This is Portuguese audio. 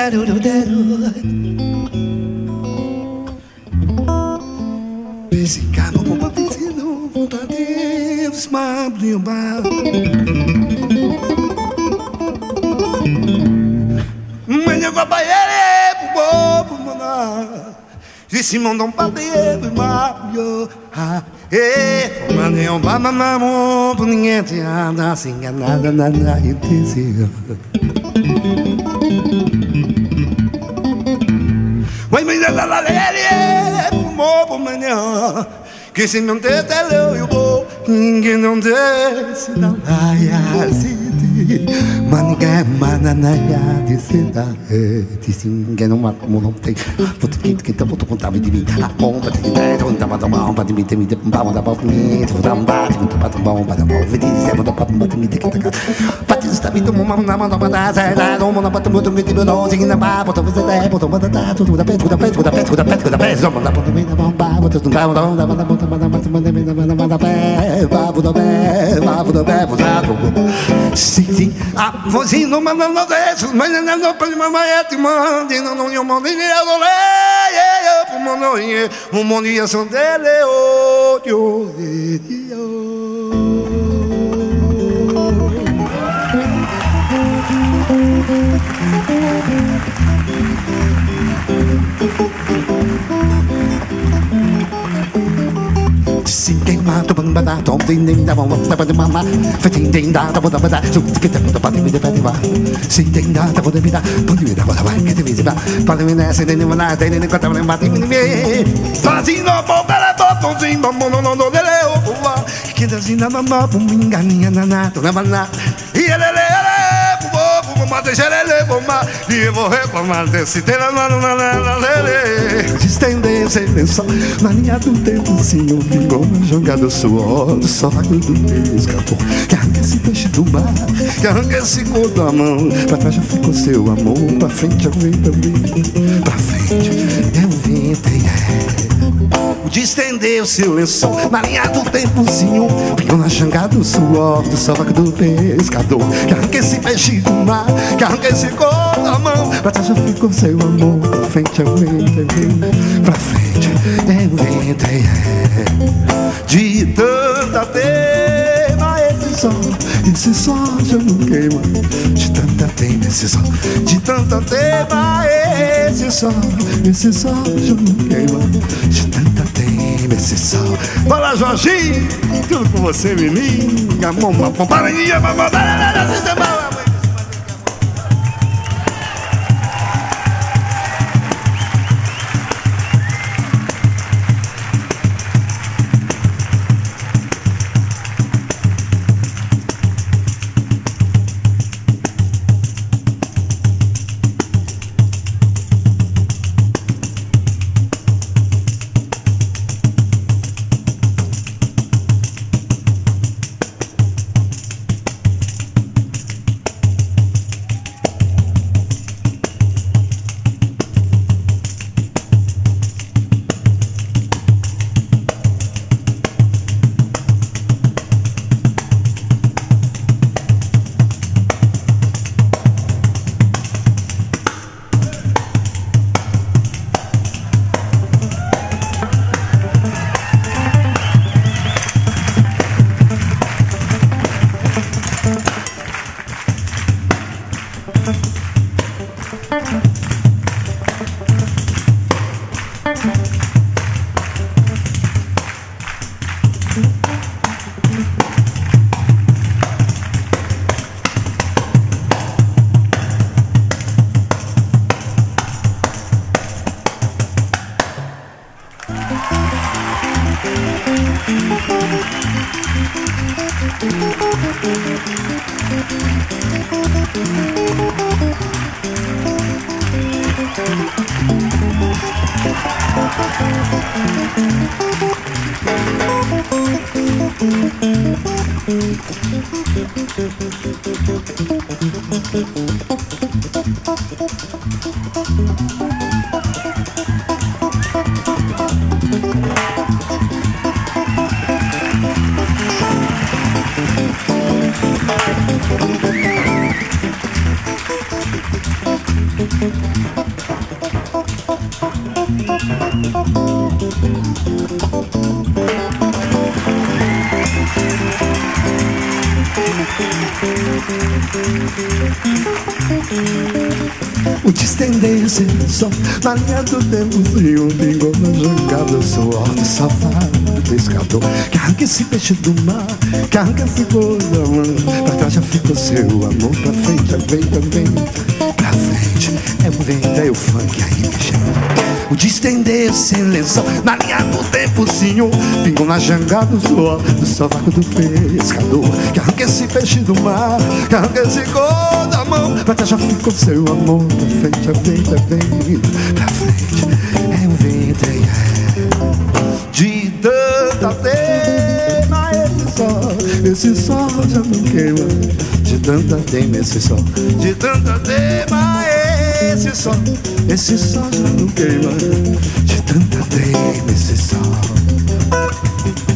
Pisicava com patricino, vontade, esmabrinho, Menino com a baiere, pro maná. E se mandam pra beijo, maio. Manhã, mamamamo, por ninguém te anda, assim, nada, nada, e dizia. Oi, menina, la lele, pro manhã. Que se não te teleu, eu vou, ninguém não desce, não vai assim. Manigé, mananaya, dizida, disse ninguém não mata, não tem. Vou ter que ter, vou contar, me dividir. A bomba tem ideia, vou dar uma bomba, me ter, me ter, vou dar uma bonita, vou dar um bate, vou dar uma bomba, vou dizer, vou dar uma bomba, me ter que tacar. Batista, me deu uma na mão, uma da saída, uma na bota, muito me deu, não, seguindo a barra, botou você der, botou uma da tudo da pé, tudo da pé, tudo da pé, tudo da pé, tudo da pé, só mandar botar me na bomba, botou tudo da bomba, botar botar botar botar botar pé, babo do pé, usado. Sim, sim. Você não manda no desço, mas não pode mamar e te mande, não eu mando nem eu não leio, pro monoinha, o moninha são dele, Sim, quem mata o bambada, tom, nem da mão, da banda mamá, fetim, tem da banda, que tem da banda, me dá, sim, tem da banda, me dá, pode me dar, que te visita, pode me dar, sem nenhuma nada, tem nem quatro, nem bate, me sozinho, bom, pela botonzinho, bom, não, leu, que desinda, mamá, pum, enganinha, nanato, na maná, e ele, e eu vou reclamar desse tela estender sem lençol na linha do tempo, sim, eu vingou jogado suor do sofá do pescador, que arranca esse peixe do mar, que arranca esse cor da mão, pra trás já ficou seu amor, pra frente eu vento, pra frente eu vento, de estender o seu lençol na linha do tempozinho, pingou na jangada do suor do sofá do pescador, que arranca esse peixe do mar, que arranca esse cor da mão, pra trás já ficou seu amor, pra frente eu vento, pra frente eu vento, de tanta tema esse sol já não queima, de tanta tema esse sol, de tanta tema esse sol já não queima, de tanta tema esse sol. Fala, Jorginho, tudo com você, menina, mamãe, paparinha, mamãe, O distender esse sol na linha do tempo, e um bingo na jangada, suor do safado pescador, que arranca esse peixe do mar, que arranca esse cordão. Pra trás já ficou seu amor, pra frente é vento, pra frente é o vento, é o funk aí me chama. O distender esse lençol na linha do tempo, senhor, bingo na jangada, suor do sovaco do pescador, que arranca esse peixe do mar, que arranca esse cordão. Pra trás já ficou seu amor, pra frente é vento, pra frente é o vento, de tanta tema esse sol já não queima, de tanta tema esse sol, de tanta tema esse sol já não queima, de tanta tema esse sol.